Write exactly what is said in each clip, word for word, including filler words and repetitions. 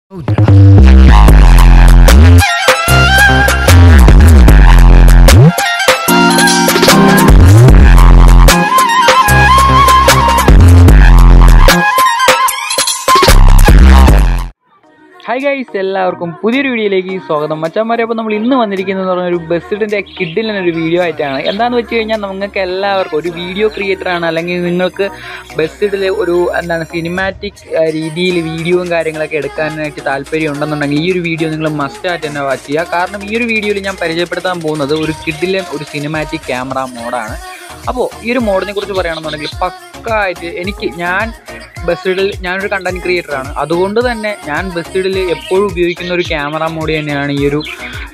Hi guys, എല്ലാവർക്കും പുതിയൊരു വീഡിയോയിലേക്ക് സ്വാഗതം. മച്ചാന്മാരെ, അപ്പോൾ നമ്മൾ ഇന്ന് വന്നിരിക്കുന്നത് പറഞ്ഞൊരു ബസ്സിഡിൻ്റെ കിഡിലിനൊരു വീഡിയോ ആയിട്ടാണ്. എന്താണെന്ന് വെച്ച് കഴിഞ്ഞാൽ നിങ്ങൾക്ക് എല്ലാവർക്കും ഒരു വീഡിയോ ക്രിയേറ്ററാണ്, അല്ലെങ്കിൽ നിങ്ങൾക്ക് ബസ്സിഡിൽ ഒരു എന്താണ് സിനിമാറ്റിക് രീതിയിൽ വീഡിയോയും കാര്യങ്ങളൊക്കെ എടുക്കാനായിട്ട് താല്പര്യം ഉണ്ടെന്നുണ്ടെങ്കിൽ ഈ ഒരു വീഡിയോ നിങ്ങൾ മസ്റ്റായിട്ട് തന്നെ വാച്ച് ചെയ്യുക. കാരണം ഈ ഒരു വീഡിയോയിൽ ഞാൻ പരിചയപ്പെടുത്താൻ പോകുന്നത് ഒരു കിഡിലൻ ഒരു സിനിമാറ്റിക് ക്യാമറ മോഡാണ്. അപ്പോൾ ഈ ഒരു മോഡിനെ കുറിച്ച് പറയുകയാണെന്നുണ്ടെങ്കിൽ പക്കായിട്ട് എനിക്ക് ഞാൻ ബസ്സിഡിൽ ഞാനൊരു കണ്ടൻറ് ക്രിയേറ്ററാണ്. അതുകൊണ്ട് തന്നെ ഞാൻ ബസ്സിഡിൽ എപ്പോഴും ഉപയോഗിക്കുന്ന ഒരു ക്യാമറ മോഡ് തന്നെയാണ് ഈ ഒരു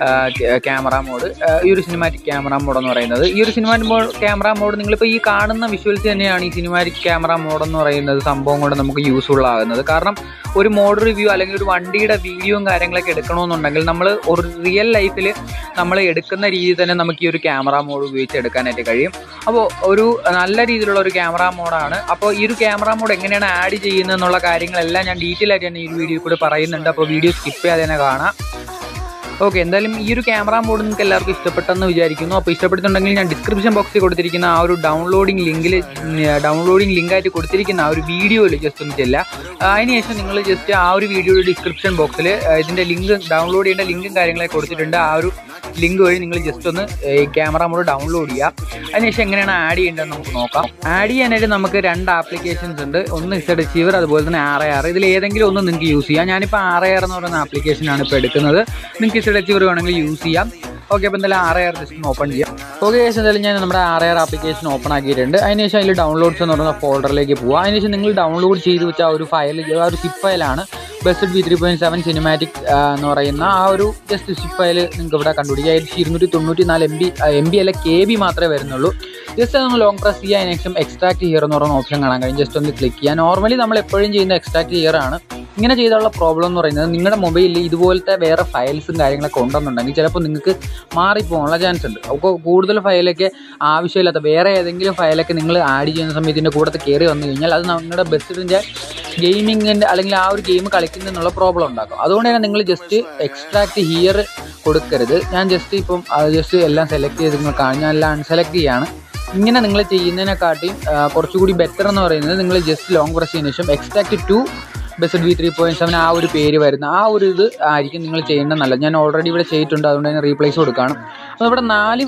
ക്യാമറ മോഡ്, ഈ ഒരു സിനിമാറ്റിക് ക്യാമറ മോഡ് എന്ന് പറയുന്നത്. ഈ ഒരു സിനിമാറ്റിക് മോഡ് ക്യാമറ മോഡ് നിങ്ങളിപ്പോൾ ഈ കാണുന്ന വിഷ്വൽസ് തന്നെയാണ് ഈ സിനിമാറ്റിക് ക്യാമറ മോഡ് എന്ന് പറയുന്നത് സംഭവം കൊണ്ട് നമുക്ക് യൂസ്ഫുൾ ആകുന്നത്. കാരണം ഒരു മോഡ് റിവ്യൂ അല്ലെങ്കിൽ ഒരു വണ്ടിയുടെ വീഡിയോയും കാര്യങ്ങളൊക്കെ എടുക്കണമെന്നുണ്ടെങ്കിൽ നമ്മൾ ഒരു റിയൽ ലൈഫിൽ നമ്മൾ എടുക്കുന്ന രീതിയിൽ തന്നെ നമുക്ക് ഈ ഒരു ക്യാമറ മോഡ് ഉപയോഗിച്ച് എടുക്കാനായിട്ട് കഴിയും. അപ്പോൾ ഒരു നല്ല രീതിയിലുള്ള ഒരു ക്യാമറ മോഡാണ്. അപ്പോൾ ഈ ഒരു ക്യാമറ മോഡ് എങ്ങനെയാണ് ആഡ് ചെയ്യുന്നത് എന്നുള്ള കാര്യങ്ങളെല്ലാം ഞാൻ ഡീറ്റെയിൽ ആയിട്ട് തന്നെ ഈ വീഡിയോയിൽ കൂടെ പറയുന്നുണ്ട്. അപ്പോൾ വീഡിയോ സ്കിപ്പ് ചെയ്യാതെ തന്നെ കാണാം. ഓക്കെ, എന്തായാലും ഈ ഒരു ക്യാമറ മോഡ് നിങ്ങൾക്ക് എല്ലാവർക്കും ഇഷ്ടപ്പെട്ടെന്ന് വിചാരിക്കുന്നു. അപ്പോൾ ഇഷ്ടപ്പെട്ടിട്ടുണ്ടെങ്കിൽ ഞാൻ ഡിസ്ക്രിപ്ഷൻ ബോക്സിൽ കൊടുത്തിരിക്കുന്ന ആ ഒരു ഡൗൺലോഡിങ് ലിങ്കിൽ ഡൗൺലോഡിങ് ലിങ്കായിട്ട് കൊടുത്തിരിക്കുന്ന ആ ഒരു വീഡിയോയിൽ ജസ്റ്റ് ഒന്ന് ചെല്ലുക. അതിനുശേഷം നിങ്ങൾ ജസ്റ്റ് ആ ഒരു വീഡിയോയുടെ ഡിസ്ക്രിപ്ഷൻ ബോക്സിൽ ഇതിൻ്റെ ലിങ്ക് ഡൗൺലോഡ് ചെയ്യേണ്ട ലിങ്കും കാര്യങ്ങളൊക്കെ കൊടുത്തിട്ടുണ്ട്. ആ ഒരു ലിങ്ക് വഴി നിങ്ങൾ ജസ്റ്റ് ഒന്ന് ഈ ക്യാമറ മോഡ് ഡൗൺലോഡ് ചെയ്യുക. അതിനുശേഷം എങ്ങനെയാണ് ആഡ് ചെയ്യേണ്ടതെന്ന് നമുക്ക് നോക്കാം. ആഡ് ചെയ്യാനായിട്ട് നമുക്ക് രണ്ട് ആപ്ലിക്കേഷൻസ് ഉണ്ട്. ഒന്ന് ഇസഡ് അച്ചീവർ, അതുപോലെ തന്നെ ആർ ഐ ആർ. ഇതിൽ ഏതെങ്കിലും ഒന്ന് നിങ്ങൾക്ക് യൂസ് ചെയ്യാം. ഞാനിപ്പോൾ ആർ ഐ ആർ എന്ന് പറയുന്ന ആപ്ലിക്കേഷനാണ് ഇപ്പോൾ എടുക്കുന്നത്. നിങ്ങൾക്ക് ഇസഡ് അച്ചീവർ വേണമെങ്കിൽ യൂസ് ചെയ്യാം. ഓക്കെ, അപ്പോൾ എന്തായാലും R I R just open ചെയ്യാം. ഓക്കെ, ശേഷം എന്തായാലും ഞാൻ നമ്മുടെ R I R application open ആക്കിയിട്ടുണ്ട്. അതിനുശേഷം അതിൽ ഡൗൺലോഡ്സ് എന്ന് പറയുന്ന ഫോൾഡറിലേക്ക് പോകുക. അതിനുശേഷം നിങ്ങൾ ഡൗൺലോഡ് ചെയ്ത് വെച്ച ആ ഒരു ഫയൽ, ആ ഒരു സിപ്പ് ഫയലാണ് BUSSID V three point seven cinematic എന്ന് പറയുന്ന ആ ഒരു ജസ്റ്റ് സിപ്പ് ഫയൽ നിങ്ങൾക്ക് ഇവിടെ കണ്ടുപിടിക്കുക. ഏകദേശം ഇരുന്നൂറ്റി തൊണ്ണൂറ്റി നാല് എം ബി എം ബി അല്ല കെ ബി മാത്രമേ വരുന്നുള്ളൂ. ജസ്റ്റ് അതൊന്ന് ലോങ് പ്രസ് ചെയ്യുക. അതിനുശേഷം എക്സ്ട്രാക്ട് ഹിയർ എന്ന് പറയുന്ന ഓപ്ഷൻ കാണാൻ കഴിയും. ജസ്റ്റ് ഒന്ന് ക്ലിക്ക് ചെയ്യുക. നോർമലി നമ്മൾ എപ്പോഴും ചെയ്യുന്ന എക്സ്ട്രാക്ട് ഹിയർ ആണ്. ഇങ്ങനെ ചെയ്താലുള്ള പ്രോബ്ലം എന്ന് പറയുന്നത് നിങ്ങളുടെ മൊബൈലിൽ ഇതുപോലത്തെ വേറെ ഫയൽസും കാര്യങ്ങളൊക്കെ ഉണ്ടെന്നുണ്ടെങ്കിൽ ചിലപ്പോൾ നിങ്ങൾക്ക് മാറിപ്പോകാനുള്ള ചാൻസ് ഉണ്ട്. അപ്പോൾ കൂടുതൽ ഫയലൊക്കെ ആവശ്യമില്ലാത്ത വേറെ ഏതെങ്കിലും ഫയലൊക്കെ നിങ്ങൾ ആഡ് ചെയ്യുന്ന സമയത്ത് ഇതിൻ്റെ കൂടെ കയറി വന്നു കഴിഞ്ഞാൽ അത് നിങ്ങളുടെ ബസ്സിഡിൻ്റെ ഗെയിമിങ്ങിൻ്റെ അല്ലെങ്കിൽ ആ ഒരു ഗെയിം കളിക്കുന്നതിനുള്ള പ്രോബ്ലം ഉണ്ടാക്കും. അതുകൊണ്ട് തന്നെ നിങ്ങൾ ജസ്റ്റ് എക്സ്ട്രാക്ട് ഹിയർ കൊടുക്കരുത്. ഞാൻ ജസ്റ്റ് ഇപ്പം ജസ്റ്റ് എല്ലാം സെലക്ട് ചെയ്ത് നിങ്ങൾ കാണും. ഞാൻ എല്ലാം അൺസെലക്ട് ചെയ്യാണ്. ഇങ്ങനെ നിങ്ങൾ ചെയ്യുന്നതിനെക്കാട്ടിയും കുറച്ചുകൂടി ബെറ്റർ എന്ന് പറയുന്നത് നിങ്ങൾ ജസ്റ്റ് ലോങ് പ്രസ് ചെയ്യുന്ന ശേഷം extract to BUSSID V three point seven ആ ഒരു പേര് വരുന്ന ആ ഒരു ഇത് ആയിരിക്കും നിങ്ങൾ ചെയ്യേണ്ടത് നല്ലത്. ഞാൻ ഓൾറെഡി ഇവിടെ ചെയ്തിട്ടുണ്ട്, അതുകൊണ്ട് തന്നെ റീപ്ലേസ് കൊടുക്കുകയാണ്. അപ്പോൾ ഇവിടെ നാല്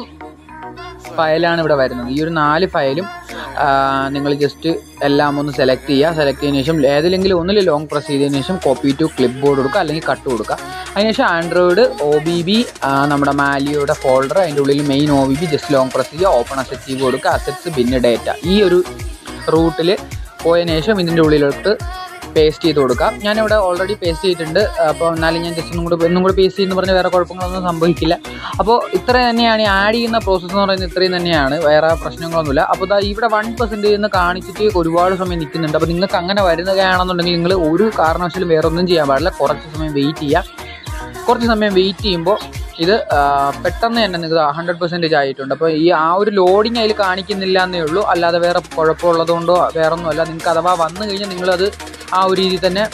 ഫയലാണ് ഇവിടെ വരുന്നത്. ഈ ഒരു നാല് ഫയലും നിങ്ങൾ ജസ്റ്റ് എല്ലാം ഒന്ന് സെലക്ട് ചെയ്യുക. സെലക്ട് ചെയ്തതിനു ശേഷം ഏതെങ്കിലും ഒന്നിൽ ലോങ് പ്രസ് ചെയ്തതിനു ശേഷം കോപ്പി ടു ക്ലിപ്പ് ബോർഡ് കൊടുക്കുക, അല്ലെങ്കിൽ കട്ട് കൊടുക്കുക. അതിനുശേഷം ആൻഡ്രോയിഡ് ഒ ബി ബി നമ്മുടെ മാലിയോയുടെ ഫോൾഡർ, അതിൻ്റെ ഉള്ളിൽ main O B B just long press ചെയ്യുക. ഓപ്പൺ അസറ്റ് കൊടുക്കുക. അസറ്റ്സ് പിന്നെ ഡേറ്റ ഈ ഒരു റൂട്ടിൽ പോയതിനു ശേഷം ഇതിൻ്റെ ഉള്ളിലോട്ട് പേസ്റ്റ് ചെയ്ത് കൊടുക്കുക. ഞാനിവിടെ ഓൾറെഡി പേസ്റ്റ് ചെയ്തിട്ടുണ്ട്. അപ്പോൾ എന്നാലും ഞാൻ ജസ്റ്റ് ഒന്നും കൂടെ ഒന്നും കൂടെ പേസ്റ്റ് ചെയ്യുന്ന പറഞ്ഞാൽ വേറെ കുഴപ്പങ്ങളൊന്നും സംഭവിക്കില്ല. അപ്പോൾ ഇത്ര തന്നെയാണ് ഈ ആഡ് ചെയ്യുന്ന പ്രോസസ്സ് എന്ന് പറയുന്നത്. ഇത്രയും തന്നെയാണ്, വേറെ പ്രശ്നങ്ങളൊന്നുമില്ല. അപ്പോൾ ഇതാ ഇവിടെ വൺ പെർസെൻറ്റേജ് എന്ന് കാണിച്ചിട്ട് ഒരുപാട് സമയം നിൽക്കുന്നുണ്ട്. അപ്പോൾ നിങ്ങൾക്ക് അങ്ങനെ വരുന്നതാണെന്നുണ്ടെങ്കിൽ നിങ്ങൾ ഒരു കാരണവശാലും വേറെ ഒന്നും ചെയ്യാൻ പാടില്ല. കുറച്ച് സമയം വെയിറ്റ് ചെയ്യുക. കുറച്ച് സമയം വെയിറ്റ് ചെയ്യുമ്പോൾ ഇത് പെട്ടെന്ന് തന്നെ നിങ്ങൾക്ക് ഹൺഡ്രഡ് പെർസെൻറ്റേജ് ആയിട്ടുണ്ട്. അപ്പോൾ ഈ ആ ഒരു ലോഡിങ് അതിൽ കാണിക്കുന്നില്ല എന്നേ ഉള്ളൂ. അല്ലാതെ വേറെ കുഴപ്പമുള്ളതുകൊണ്ടോ വേറെ ഒന്നുമല്ല. നിങ്ങൾക്ക് അഥവാ വന്നു കഴിഞ്ഞാൽ നിങ്ങളത് ആ ഒരു രീതിയിൽ തന്നെ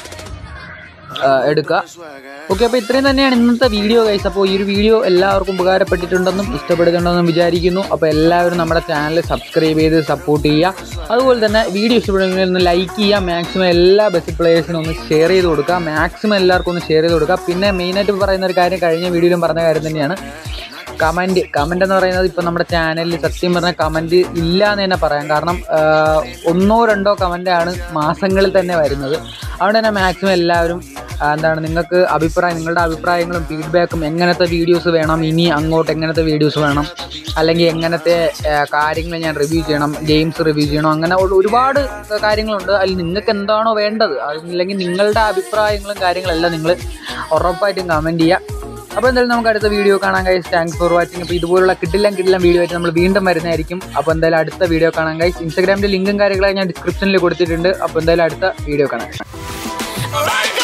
എടുക്കുക. ഓക്കെ, അപ്പോൾ ഇത്രയും തന്നെയാണ് ഇന്നത്തെ വീഡിയോ ഗൈസ്. അപ്പോൾ ഈ ഒരു വീഡിയോ എല്ലാവർക്കും ഉപകാരപ്പെട്ടിട്ടുണ്ടെന്നും ഇഷ്ടപ്പെട്ടിട്ടുണ്ടെന്നും വിചാരിക്കുന്നു. അപ്പോൾ എല്ലാവരും നമ്മുടെ ചാനൽ സബ്സ്ക്രൈബ് ചെയ്ത് സപ്പോർട്ട് ചെയ്യുക. അതുപോലെ തന്നെ വീഡിയോ ഇഷ്ടപ്പെടുമെങ്കിൽ ഒന്ന് ലൈക്ക് ചെയ്യുക. മാക്സിമം എല്ലാ ബസ്സിഡ് പ്ലേയേഴ്സിനും ഒന്ന് ഷെയർ ചെയ്ത് കൊടുക്കുക. മാക്സിമം എല്ലാവർക്കും ഒന്ന് ഷെയർ ചെയ്ത് കൊടുക്കുക. പിന്നെ മെയിനായിട്ട് പറയുന്ന ഒരു കാര്യം, കഴിഞ്ഞ വീഡിയോയിലും പറഞ്ഞ കാര്യം തന്നെയാണ്, കമൻറ്റ് കമൻ്റ് എന്ന് പറയുന്നത് ഇപ്പോൾ നമ്മുടെ ചാനലിൽ സത്യം പറഞ്ഞാൽ കമൻറ്റ് ഇല്ല എന്ന് തന്നെ പറയാം. കാരണം ഒന്നോ രണ്ടോ കമൻറ്റാണ് മാസങ്ങളിൽ തന്നെ വരുന്നത്. അതുകൊണ്ട് തന്നെ മാക്സിമം എല്ലാവരും എന്താണ് നിങ്ങൾക്ക് അഭിപ്രായം നിങ്ങളുടെ അഭിപ്രായങ്ങളും ഫീഡ്ബാക്കും, എങ്ങനത്തെ വീഡിയോസ് വേണം, ഇനി അങ്ങോട്ട് എങ്ങനത്തെ വീഡിയോസ് വേണം, അല്ലെങ്കിൽ എങ്ങനത്തെ കാര്യങ്ങൾ ഞാൻ റിവ്യൂ ചെയ്യണം, ഗെയിംസ് റിവ്യൂ ചെയ്യണം, അങ്ങനെ ഒരുപാട് കാര്യങ്ങളുണ്ട്. അതിൽ നിങ്ങൾക്ക് എന്താണോ വേണ്ടത്, അല്ലെങ്കിൽ നിങ്ങളുടെ അഭിപ്രായങ്ങളും കാര്യങ്ങളെല്ലാം നിങ്ങൾ ഉറപ്പായിട്ടും കമൻറ്റ് ചെയ്യുക. അപ്പോൾ എന്തായാലും നമുക്ക് അടുത്ത വീഡിയോ കാണാൻ ഗൈസ്. Thanks for watching. അപ്പോൾ ഇതുപോലുള്ള കിട്ടില്ല കിട്ടില്ല വീഡിയോ ആയിട്ട് നമ്മൾ വീണ്ടും വരുന്നതായിരിക്കും. അപ്പോൾ എന്തായാലും അടുത്ത വീഡിയോ കാണാൻ ഗൈസ്. ഇൻസ്റ്റാഗ്രാമിൻ്റെ ലിങ്കും കാര്യങ്ങളൊക്കെ ഞാൻ ഡിസ്ക്രിപ്ഷനിൽ കൊടുത്തിട്ടുണ്ട്. അപ്പോൾ എന്തായാലും അടുത്ത വീഡിയോ കാണാം.